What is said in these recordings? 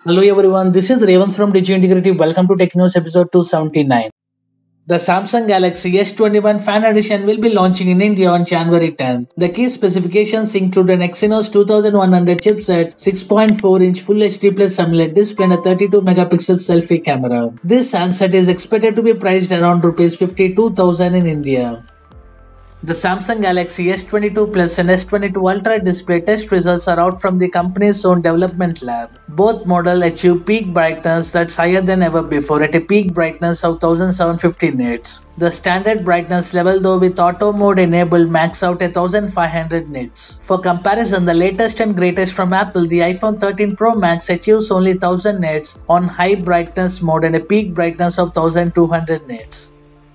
Hello everyone, this is Revans from Digi Integrity. Welcome to Tech News episode 279. The Samsung Galaxy S21 Fan Edition will be launching in India on January 10th. The key specifications include an Exynos 2100 chipset, 6.4-inch Full HD Plus AMOLED display and a 32-megapixel selfie camera. This handset is expected to be priced around Rs 52,000 in India. The Samsung Galaxy S22 Plus and S22 Ultra display test results are out from the company's own development lab. Both models achieve peak brightness that's higher than ever before at a peak brightness of 1750 nits. The standard brightness level though with auto mode enabled max out 1500 nits. For comparison, the latest and greatest from Apple, the iPhone 13 Pro Max achieves only 1000 nits on high brightness mode and a peak brightness of 1200 nits.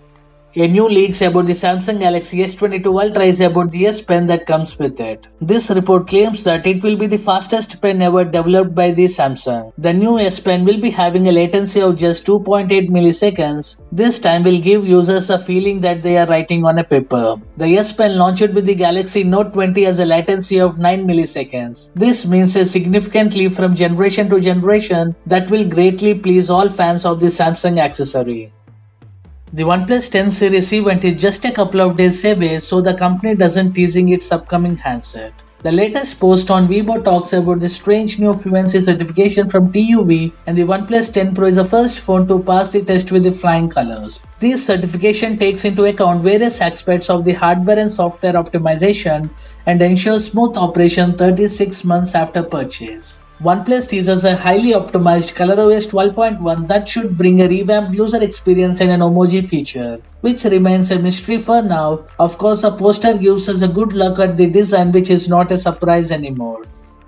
A new leak about the Samsung Galaxy S22 Ultra is about the S Pen that comes with it. This report claims that it will be the fastest pen ever developed by the Samsung. The new S Pen will be having a latency of just 2.8 milliseconds. This time will give users a feeling that they are writing on a paper. The S Pen launched with the Galaxy Note 20 has a latency of 9 milliseconds. This means a significant leap from generation to generation that will greatly please all fans of the Samsung accessory. The OnePlus 10 series event is just a couple of days away, so the company doesn't teasing its upcoming handset. The latest post on Weibo talks about the strange new fluency certification from TÜV, and the OnePlus 10 Pro is the first phone to pass the test with the flying colors. This certification takes into account various aspects of the hardware and software optimization and ensures smooth operation 36 months after purchase. OnePlus teases a highly optimized ColorOS 12.1 that should bring a revamped user experience and an emoji feature, which remains a mystery for now. Of course, the poster gives us a good look at the design, which is not a surprise anymore.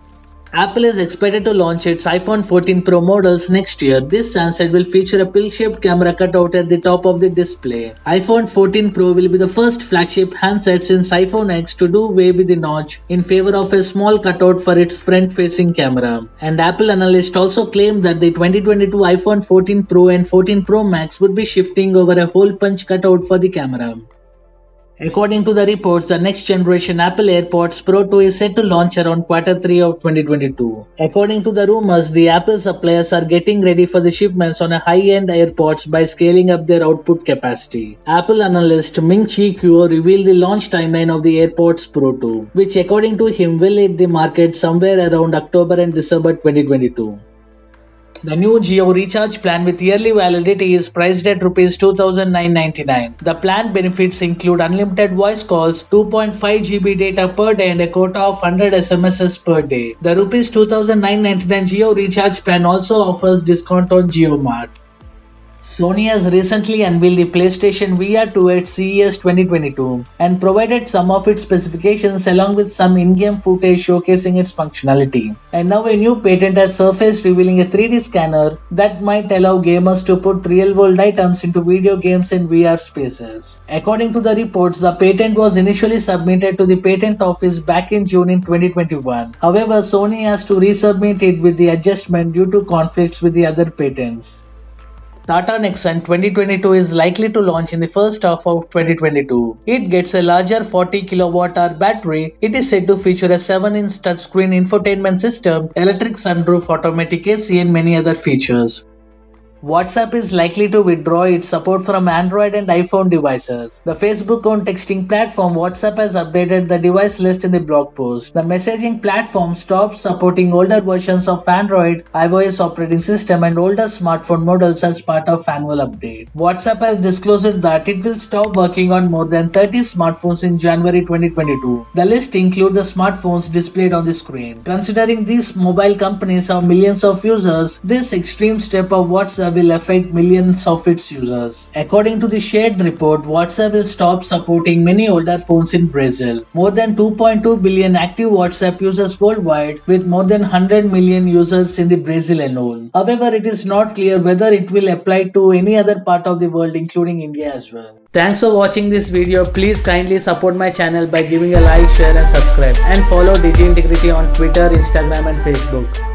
Apple is expected to launch its iPhone 14 Pro models next year. This handset will feature a pill-shaped camera cutout at the top of the display. iPhone 14 Pro will be the first flagship handset since iPhone X to do away with the notch in favor of a small cutout for its front-facing camera. And Apple analysts also claim that the 2022 iPhone 14 Pro and 14 Pro Max would be shifting over a hole punch cutout for the camera. According to the reports, the next generation Apple AirPods Pro 2 is set to launch around Q3 of 2022. According to the rumors, the Apple suppliers are getting ready for the shipments on a high-end AirPods by scaling up their output capacity. Apple analyst Ming-Chi Kuo revealed the launch timeline of the AirPods Pro 2, which according to him will hit the market somewhere around October and December 2022. The new Jio recharge plan with yearly validity is priced at Rs 2,999. The plan benefits include unlimited voice calls, 2.5 GB data per day and a quota of 100 SMSs per day. The Rs 2,999 Jio recharge plan also offers discount on JioMart. Sony has recently unveiled the PlayStation VR 2 at CES 2022 and provided some of its specifications along with some in-game footage showcasing its functionality. And now a new patent has surfaced revealing a 3D scanner that might allow gamers to put real-world items into video games in VR spaces. According to the reports, the patent was initially submitted to the Patent Office back in June in 2021. However, Sony has to resubmit it with the adjustment due to conflicts with the other patents. Tata Nexon 2022 is likely to launch in the first half of 2022. It gets a larger 40 kWh battery. It is said to feature a 7-inch touchscreen infotainment system, electric sunroof, automatic AC and many other features. WhatsApp is likely to withdraw its support from Android and iPhone devices. The Facebook-owned texting platform WhatsApp has updated the device list in the blog post. The messaging platform stops supporting older versions of Android, iOS operating system and older smartphone models as part of annual update. WhatsApp has disclosed that it will stop working on more than 30 smartphones in January 2022. The list includes the smartphones displayed on the screen. Considering these mobile companies have millions of users, this extreme step of WhatsApp will affect millions of its users. According to the shared report, WhatsApp will stop supporting many older phones in Brazil. More than 2.2 billion active WhatsApp users worldwide, with more than 100 million users in the Brazil alone. However, it is not clear whether it will apply to any other part of the world, including India as well. Thanks for watching this video. Please kindly support my channel by giving a like, share and subscribe. And follow Digi Integrity on Twitter, Instagram and Facebook.